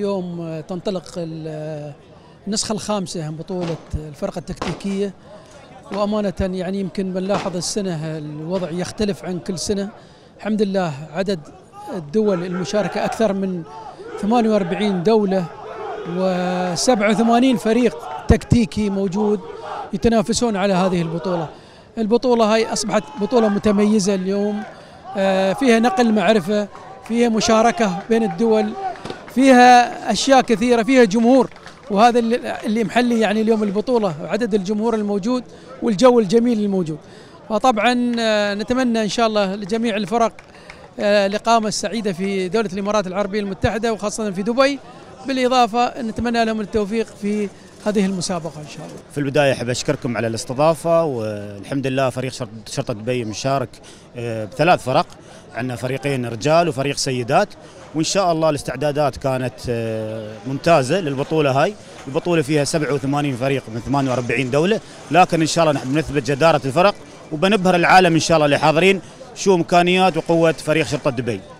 اليوم تنطلق النسخة الخامسة من بطولة الفرقة التكتيكية، وأمانة يعني يمكن بنلاحظ السنة الوضع يختلف عن كل سنة. الحمد لله عدد الدول المشاركة أكثر من 48 دولة و87 فريق تكتيكي موجود يتنافسون على هذه البطولة. البطولة هاي أصبحت بطولة متميزة اليوم، فيها نقل معرفة، فيها مشاركة بين الدول، فيها أشياء كثيرة، فيها جمهور، وهذا اللي محلي يعني اليوم البطولة، عدد الجمهور الموجود والجو الجميل الموجود. فطبعا نتمنى إن شاء الله لجميع الفرق الإقامة السعيدة في دولة الإمارات العربية المتحدة وخاصة في دبي، بالإضافة نتمنى لهم التوفيق في هذه المسابقة إن شاء الله. في البداية أحب أشكركم على الاستضافة، والحمد لله فريق شرطة دبي مشارك بثلاث فرق، عندنا فريقين رجال وفريق سيدات، وإن شاء الله الاستعدادات كانت ممتازة للبطولة هاي. البطولة فيها 87 فريق من 48 دولة، لكن إن شاء الله نحن بنثبت جدارة الفرق وبنبهر العالم إن شاء الله اللي حاضرين شو إمكانيات وقوة فريق شرطة دبي.